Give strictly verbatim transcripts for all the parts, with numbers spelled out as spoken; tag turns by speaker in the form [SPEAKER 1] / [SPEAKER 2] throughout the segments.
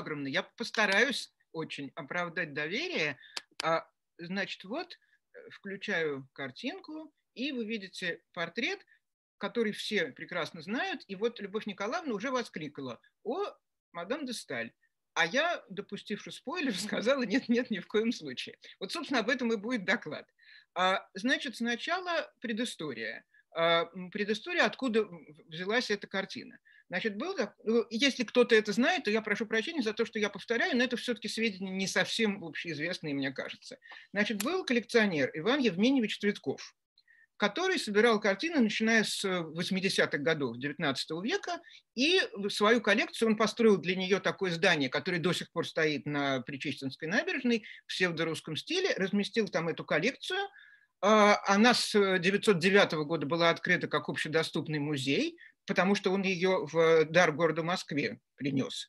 [SPEAKER 1] Агромовна, я постараюсь очень оправдать доверие. А, значит, вот включаю картинку, и вы видите портрет, который все прекрасно знают. И вот Любовь Николаевна уже воскликнула: «О, мадам де Сталь». А я, допустивши спойлер, сказала: нет, нет, ни в коем случае. Вот, собственно, об этом и будет доклад. А, значит, сначала предыстория. А, предыстория, откуда взялась эта картина. Значит, был, если кто-то это знает, то я прошу прощения за то, что я повторяю, но это все-таки сведения не совсем общеизвестные, мне кажется. Значит, был коллекционер Иван Евменьевич Цветков, который собирал картины, начиная с восьмидесятых годов девятнадцатого века, и свою коллекцию он построил для нее такое здание, которое до сих пор стоит на Причистинской набережной в псевдорусском стиле, разместил там эту коллекцию. Она с девятьсот девятого года была открыта как общедоступный музей, потому что он ее в дар городу Москве принес.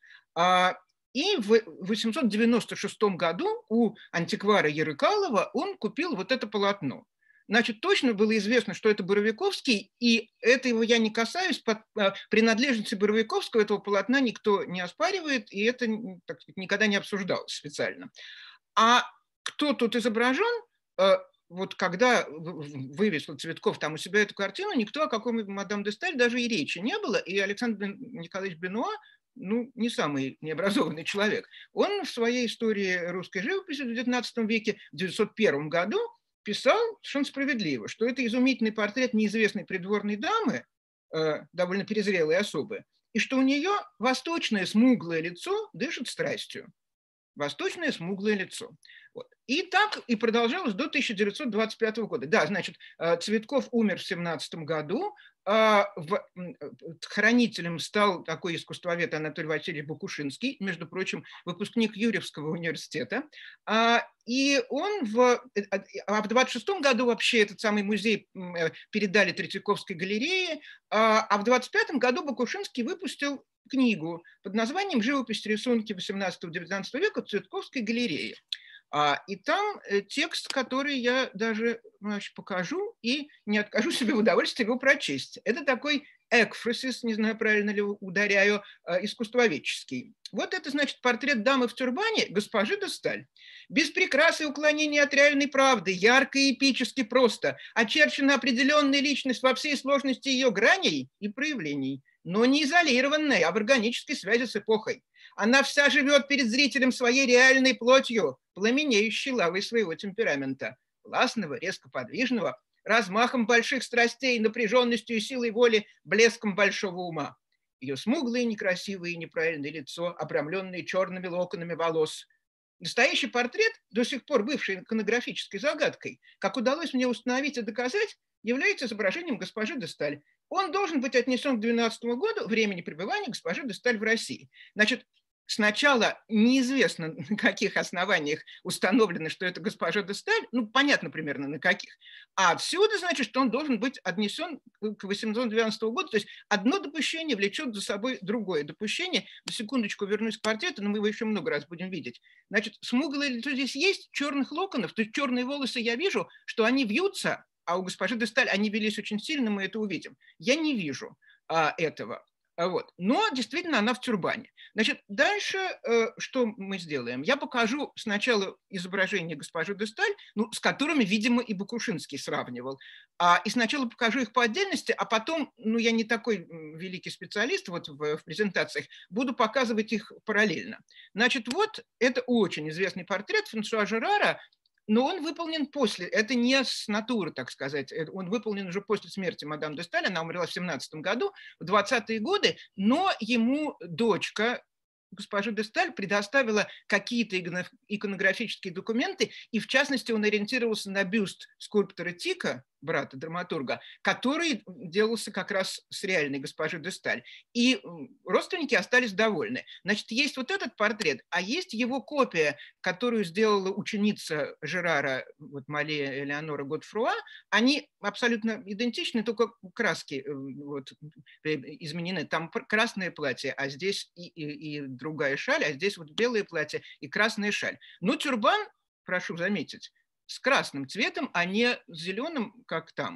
[SPEAKER 1] И в восемьсот девяносто шестом году у антиквара Ярыкалова он купил вот это полотно. Значит, точно было известно, что это Боровиковский, и этого я не касаюсь. Под принадлежности Боровиковского этого полотна никто не оспаривает, и это, так сказать, никогда не обсуждалось специально. А кто тут изображен? Вот когда вывесил Цветков там у себя эту картину, никто о каком мадам де Сталь даже и речи не было, и Александр Николаевич Бенуа, ну, не самый необразованный человек, он в своей истории русской живописи в девятнадцатом веке, в девятьсот первом году, писал совершенно справедливо, что это изумительный портрет неизвестной придворной дамы, э, довольно перезрелой особы, и что у нее восточное смуглое лицо дышит страстью. Восточное смуглое лицо. Вот. И так и продолжалось до тысяча девятьсот двадцать пятого года. Да, значит, Цветков умер в семнадцатом году, хранителем стал такой искусствовед Анатолий Васильевич Бакушинский, между прочим, выпускник Юрьевского университета. И он в, а в двадцать шестом году вообще этот самый музей передали Третьяковской галерее, а в двадцать пятом году Бакушинский выпустил книгу под названием «Живопись, рисунки восемнадцатого-девятнадцатого века в Цветковской галерее». И там текст, который я даже, значит, покажу и не откажу себе в удовольствии его прочесть. Это такой экфрасис, не знаю, правильно ли ударяю, искусствоведческий. Вот это, значит, портрет дамы в тюрбане госпожи де Сталь. Без прикрас и уклонения от реальной правды, ярко и эпически просто, очерчена определенная личность во всей сложности ее граней и проявлений, но не изолированная, а в органической связи с эпохой. Она вся живет перед зрителем своей реальной плотью, пламенеющей лавой своего темперамента, властного, резко подвижного, размахом больших страстей, напряженностью и силой воли, блеском большого ума. Ее смуглое, некрасивое и неправильное лицо, обрамленное черными локонами волос. Настоящий портрет, до сих пор бывший иконографической загадкой, как удалось мне установить и доказать, является изображением госпожи де Сталь. Он должен быть отнесен к двенадцатому году, времени пребывания госпожи де Сталь в России. Значит, сначала неизвестно, на каких основаниях установлено, что это госпожа де Сталь, ну, понятно примерно на каких, а отсюда, значит, что он должен быть отнесен к восемьсот двенадцатому году, то есть одно допущение влечет за собой другое допущение. На секундочку вернусь к портрету, но мы его еще много раз будем видеть. Значит, смуглое лицо здесь есть, черных локонов, то есть черные волосы я вижу, что они вьются, а у госпожи де Сталь они велись очень сильно, мы это увидим. Я не вижу а, этого. Вот. Но действительно она в тюрбане. Значит, дальше э, что мы сделаем? Я покажу сначала изображение госпожи де Сталь, ну, с которыми, видимо, и Бакушинский сравнивал. А, и сначала покажу их по отдельности, а потом, ну, я не такой великий специалист вот в, в презентациях, буду показывать их параллельно. Значит, вот это очень известный портрет Франсуа Жерара, но он выполнен после, это не с натуры, так сказать, он выполнен уже после смерти мадам де Сталь, она умерла в семнадцатом году, в двадцатые годы, но ему дочка госпожи де Сталь предоставила какие-то иконографические документы, и в частности он ориентировался на бюст скульптора Тика, брата драматурга, который делался как раз с реальной госпожой де Сталь. И родственники остались довольны. Значит, есть вот этот портрет, а есть его копия, которую сделала ученица Жерара, вот Мале Элеонора Годфруа. Они абсолютно идентичны, только краски вот, изменены. Там красное платье, а здесь и, и, и другая шаль, а здесь вот белое платье и красная шаль. Но тюрбан, прошу заметить, с красным цветом, а не с зеленым, как там.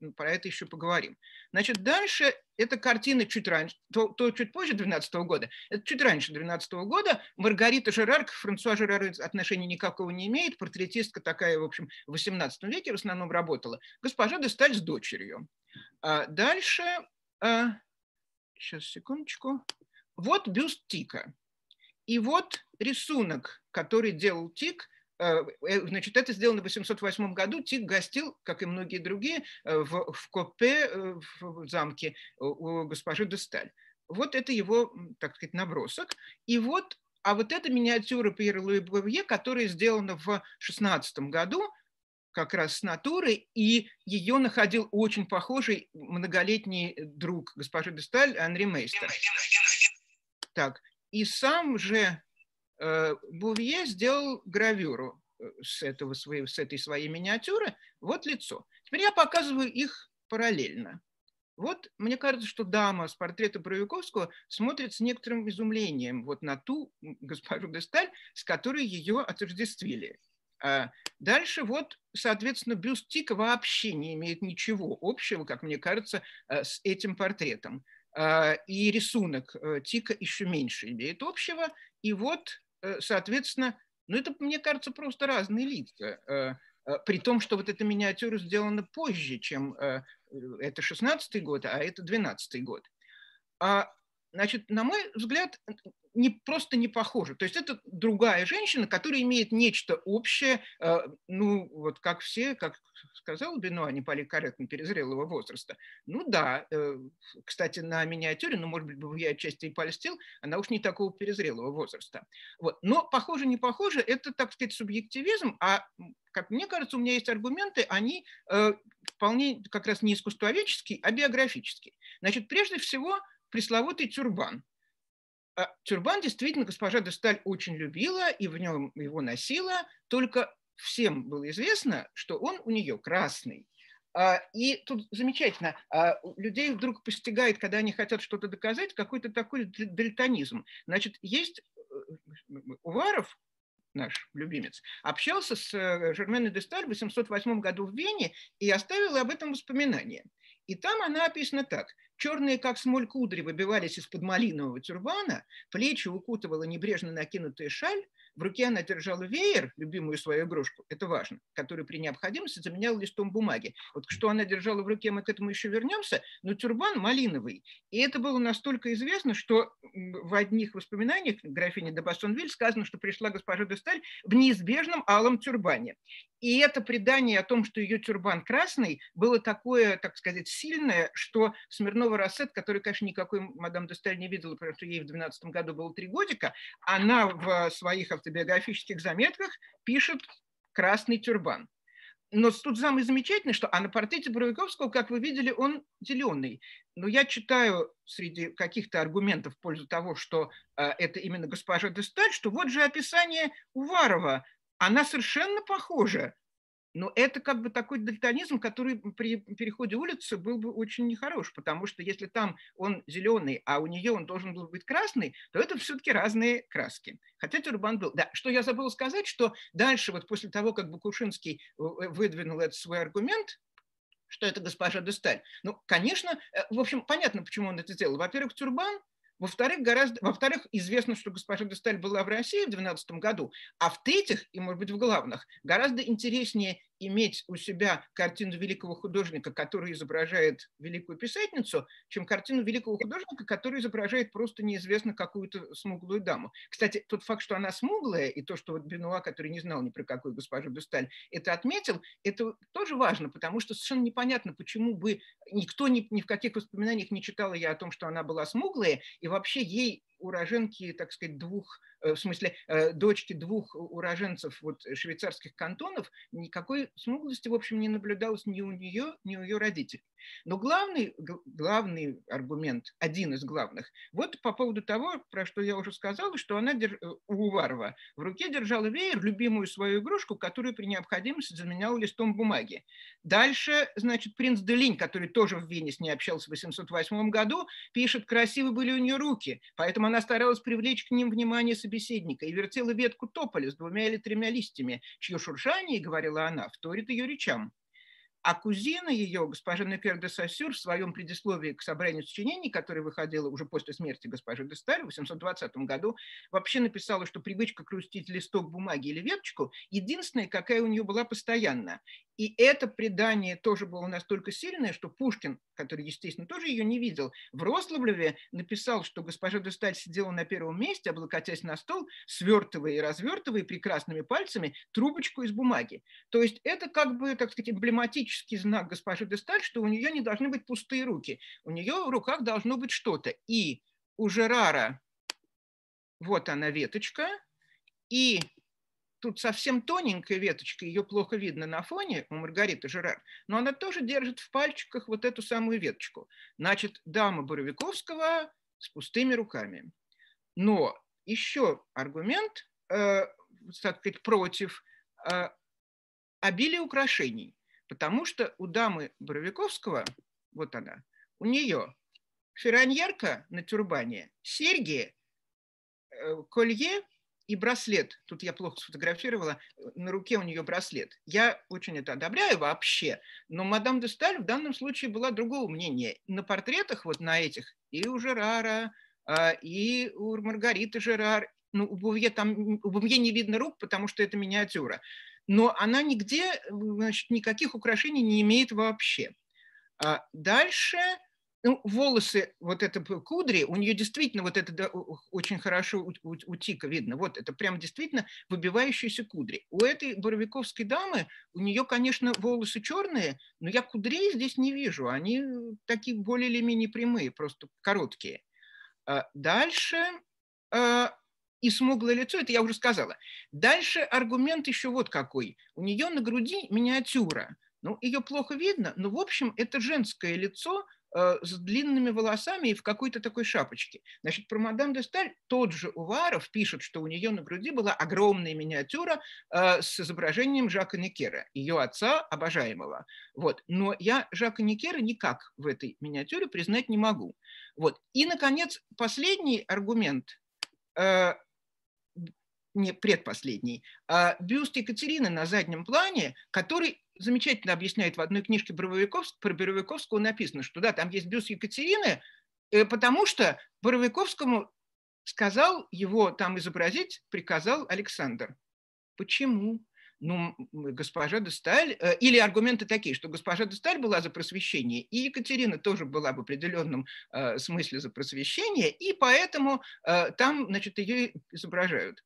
[SPEAKER 1] про это еще поговорим. Значит, дальше эта картина чуть раньше, то, то чуть позже двенадцатого года, это чуть раньше двенадцатого года. Маргарита Жерар, к Франсуа Жерару отношения никакого не имеет, портретистка такая, в общем, в восемнадцатом веке в основном работала. Госпожа де Сталь с дочерью. А дальше, а, сейчас, секундочку, вот бюст Тика. И вот рисунок, который делал Тик. Значит, это сделано в восемьсот восьмом году. Тик гостил, как и многие другие, в, в Копе, в замке у госпожи де Сталь. Вот это его, так сказать, набросок. И вот, а вот эта миниатюра Пьера Луи Бовье, которая сделана в шестнадцатом году, как раз с натуры, и ее находил очень похожий многолетний друг госпожи де Сталь Анри Мейстер. Так, и сам же Бовье сделал гравюру с, этого своей, с этой своей миниатюры. Вот лицо. Теперь я показываю их параллельно. Вот мне кажется, что дама с портрета Бровиковского смотрит с некоторым изумлением вот на ту госпожу де Сталь, с которой ее отождествили. А дальше вот, соответственно, бюст Тика вообще не имеет ничего общего, как мне кажется, с этим портретом. И рисунок Тика еще меньше имеет общего. И вот, соответственно, ну это, мне кажется, просто разные лица. При том, что вот эта миниатюра сделана позже, чем это шестнадцатый год, а это двенадцатый год. А, значит, на мой взгляд, не, просто не похоже. То есть это другая женщина, которая имеет нечто общее, ну вот как все, как сказал Бенуа, не поликорректно перезрелого возраста. Ну да, кстати, на миниатюре, ну может быть, бы я отчасти и польстил, она уж не такого перезрелого возраста. Вот. Но похоже, не похоже, это, так сказать, субъективизм, а как мне кажется, у меня есть аргументы, они э, вполне как раз не искусствоведческие, а биографические. Значит, прежде всего, пресловутый тюрбан. А тюрбан действительно госпожа де Сталь очень любила и в нем его носила, только всем было известно, что он у нее красный. А, и тут замечательно, а, людей вдруг постигает, когда они хотят что-то доказать, какой-то такой дальтонизм. Значит, есть Уваров, наш любимец, общался с Жерменой де Сталь в восемьсот восьмом году в Вене и оставил об этом воспоминания. И там она описана так. Черные, как смоль, кудри выбивались из-под малинового тюрбана, плечи укутывала небрежно накинутая шаль, в руке она держала веер, любимую свою игрушку, это важно, который при необходимости заменял листом бумаги. Вот что она держала в руке, мы к этому еще вернемся, но тюрбан малиновый. И это было настолько известно, что в одних воспоминаниях графини де Бассонвиль сказано, что пришла госпожа де Сталь в неизбежном алом тюрбане. И это предание о том, что ее тюрбан красный, было такое, так сказать, сильное, что Смирнова-Рассет, которая, конечно, никакой мадам де Сталь не видела, потому что ей в двенадцатом году было три годика, она в своих автобиографических заметках пишет «красный тюрбан». Но тут самое замечательное, что а на портрете Бровиковского, как вы видели, он зеленый. Но я читаю среди каких-то аргументов в пользу того, что э, это именно госпожа де Сталь, что вот же описание Уварова, она совершенно похожа. Но это как бы такой дальтонизм, который при переходе улицы был бы очень нехорош, потому что если там он зеленый, а у нее он должен был быть красный, то это все-таки разные краски. Хотя тюрбан был. Да, что я забыл сказать, что дальше, вот после того, как Бакушинский выдвинул этот свой аргумент, что это госпожа де Сталь, ну, конечно, в общем, понятно, почему он это сделал. Во-первых, тюрбан. Во-вторых, гораздо, во-вторых, известно, что госпожа де Сталь была в России в двенадцатом году, а в-третьих, и, может быть, в главных, гораздо интереснее иметь у себя картину великого художника, который изображает великую писательницу, чем картину великого художника, который изображает просто неизвестно какую-то смуглую даму. Кстати, тот факт, что она смуглая, и то, что вот Бенуа, который не знал ни про какую госпожу де Сталь, это отметил, это тоже важно, потому что совершенно непонятно, почему бы никто ни, ни в каких воспоминаниях не читала я о том, что она была смуглая, и вообще ей уроженки, так сказать, двух, в смысле, дочки двух уроженцев вот, швейцарских кантонов, никакой смуглости, в общем, не наблюдалось ни у нее, ни у ее родителей. Но главный, главный аргумент, один из главных, вот по поводу того, про что я уже сказала, что она держ... у Уварова в руке держала веер, любимую свою игрушку, которую при необходимости заменяла листом бумаги. Дальше, значит, принц де Линь, который тоже в Вене с ней общался в восемьсот восьмом году, пишет, красивы были у нее руки, поэтому она старалась привлечь к ним внимание собеседника и вертела ветку тополя с двумя или тремя листьями, чье шуршание, говорила она, вторит ее речам. А кузина ее, госпожа Некер де Сассюр, в своем предисловии к собранию сочинений, которое выходило уже после смерти госпожи де Сталь в восемьсот двадцатом году, вообще написала, что привычка крутить листок бумаги или веточку единственная, какая у нее была постоянно. И это предание тоже было настолько сильное, что Пушкин, который, естественно, тоже ее не видел, в Рославлеве написал, что госпожа де Сталь сидела на первом месте, облокотясь на стол, свертывая и развертывая прекрасными пальцами трубочку из бумаги. То есть это как бы, так сказать, эмблематический знак госпожи де Сталь, что у нее не должны быть пустые руки. У нее в руках должно быть что-то. И у Жерара вот она веточка, и тут совсем тоненькая веточка, ее плохо видно на фоне у Маргариты Жерар, но она тоже держит в пальчиках вот эту самую веточку. Значит, дама Боровиковского с пустыми руками. Но еще аргумент, э, так сказать, против э, обилия украшений, потому что у дамы Боровиковского, вот она, у нее фераньерка на тюрбане, серьги, э, колье и браслет. Тут я плохо сфотографировала, на руке у нее браслет. Я очень это одобряю вообще, но мадам де Сталь в данном случае была другого мнения. На портретах вот на этих и у Жерара, и у Маргариты Жерар, ну, у Бувье, там, у Бувье не видно рук, потому что это миниатюра, но она нигде, значит, никаких украшений не имеет вообще. Дальше... Ну, волосы, вот это кудри, у нее действительно вот это да, очень хорошо у, у, у Тика видно. Вот это прям действительно выбивающиеся кудри. У этой боровиковской дамы, у нее, конечно, волосы черные, но я кудрей здесь не вижу. Они такие более или менее прямые, просто короткие. Дальше... И смуглое лицо, это я уже сказала. Дальше аргумент еще вот какой. У нее на груди миниатюра. Ну, ее плохо видно, но, в общем, это женское лицо с длинными волосами и в какой-то такой шапочке. Значит, про мадам де Сталь тот же Уваров пишет, что у нее на груди была огромная миниатюра э, с изображением Жака Некера, ее отца обожаемого. Вот. Но я Жака Некера никак в этой миниатюре признать не могу. Вот. И, наконец, последний аргумент, э, не предпоследний, э, бюст Екатерины на заднем плане, который замечательно объясняет в одной книжке Боровиковского, про Боровиковского написано, что да, там есть бюст Екатерины, потому что Боровиковскому сказал его там изобразить, приказал Александр. Почему? Ну, госпожа де Сталь, или аргументы такие, что госпожа де Сталь была за просвещение, и Екатерина тоже была в определенном э, смысле за просвещение, и поэтому э, там, значит, ее изображают.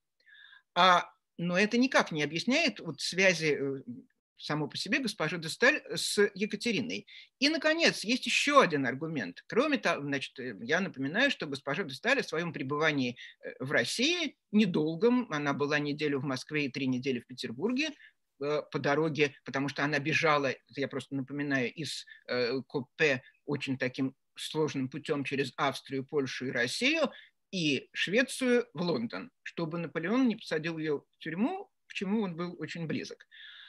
[SPEAKER 1] А, но это никак не объясняет вот связи само по себе госпожи де Сталь с Екатериной. И, наконец, есть еще один аргумент. Кроме того, значит, я напоминаю, что госпожа де Сталь в своем пребывании в России недолгом, она была неделю в Москве и три недели в Петербурге по дороге, потому что она бежала, я просто напоминаю, из Копе очень таким сложным путем через Австрию, Польшу и Россию, и Швецию в Лондон, чтобы Наполеон не посадил ее в тюрьму, к чему он был очень близок.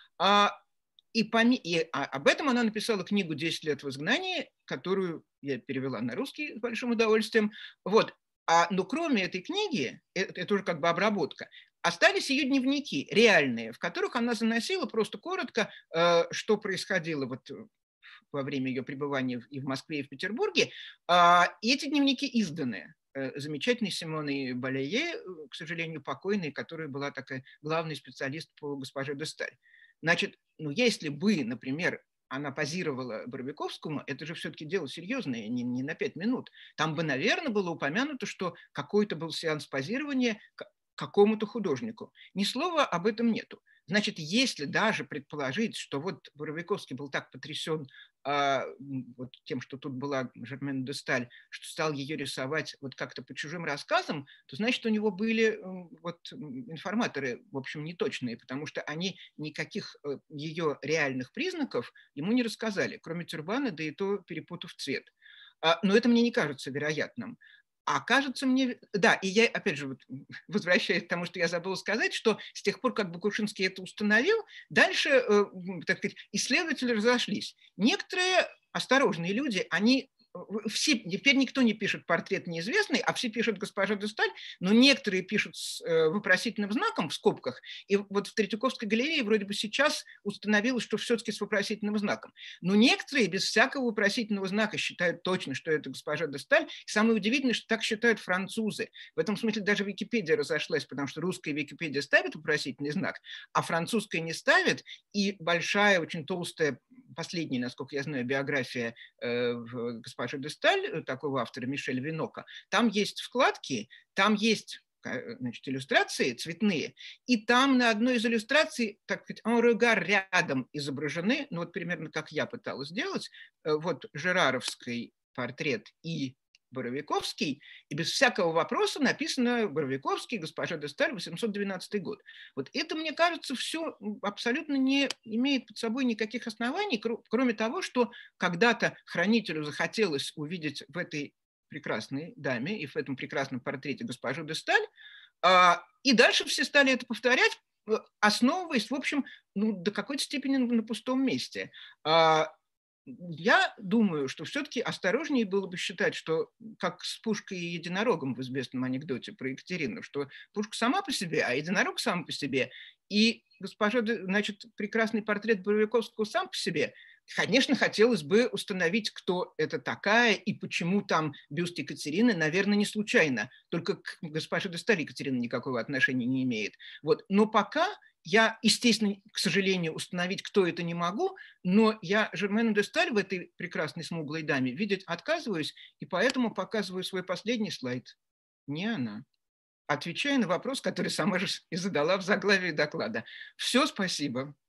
[SPEAKER 1] А, и, поми... и а, об этом она написала книгу «десять лет в изгнании», которую я перевела на русский с большим удовольствием. Вот. А, но кроме этой книги, это, это уже как бы обработка, остались ее дневники реальные, в которых она заносила просто коротко, э, что происходило вот во время ее пребывания и в Москве, и в Петербурге. А, и эти дневники изданы. Замечательной Симоной Балее, к сожалению, покойной, которая была такая главный специалист по госпоже де Сталь. Значит, ну если бы, например, она позировала Боровиковскому, это же все-таки дело серьезное, не, не на пять минут. Там бы, наверное, было упомянуто, что какой-то был сеанс позирования какому-то художнику. Ни слова об этом нету. Значит, если даже предположить, что вот Боровиковский был так потрясен а, вот тем, что тут была Жермен де Сталь, что стал ее рисовать вот как-то по чужим рассказам, то значит, у него были вот информаторы, в общем, неточные, потому что они никаких ее реальных признаков ему не рассказали, кроме тюрбана, да и то перепутав цвет. А, но это мне не кажется вероятным. А кажется мне, да, и я, опять же, вот, возвращаясь к тому, что я забыла сказать, что с тех пор, как Бакушинский это установил, дальше, э, так сказать, исследователи разошлись. Некоторые осторожные люди, они все, теперь никто не пишет портрет неизвестный, а все пишут госпожа де Сталь, но некоторые пишут с вопросительным знаком в скобках. И вот в Третьяковской галерее вроде бы сейчас установилось, что все-таки с вопросительным знаком. Но некоторые без всякого вопросительного знака считают точно, что это госпожа де Сталь. И самое удивительное, что так считают французы. В этом смысле даже Википедия разошлась, потому что русская Википедия ставит вопросительный знак, а французская не ставит. И большая, очень толстая, последняя, насколько я знаю, биография э, госпожи де Сталь, такого автора Мишеля Винока, там есть вкладки, там есть, значит, иллюстрации цветные, и там на одной из иллюстраций, так сказать, en regard рядом изображены, ну вот примерно как я пыталась сделать, вот Жераровский портрет и Боровиковский, и без всякого вопроса написано Боровиковский, госпожа де Сталь, восемьсот двенадцатый год. Вот это, мне кажется, все абсолютно не имеет под собой никаких оснований, кроме того, что когда-то хранителю захотелось увидеть в этой прекрасной даме и в этом прекрасном портрете госпожу де Сталь, и дальше все стали это повторять, основываясь, в общем, ну, до какой-то степени на пустом месте. Я думаю, что все-таки осторожнее было бы считать, что как с пушкой и единорогом в известном анекдоте про Екатерину, что пушка сама по себе, а единорог сам по себе. И госпожа, значит, прекрасный портрет Боровиковского сам по себе. Конечно, хотелось бы установить, кто это такая и почему там бюст Екатерины, наверное, не случайно. Только к госпоже де Сталь Екатерина никакого отношения не имеет. Вот. Но пока я, естественно, к сожалению, установить, кто это, не могу, но я Жермену де Сталь в этой прекрасной смуглой даме видеть отказываюсь, и поэтому показываю свой последний слайд. Не она. Отвечая на вопрос, который сама же и задала в заглавии доклада. Все, спасибо.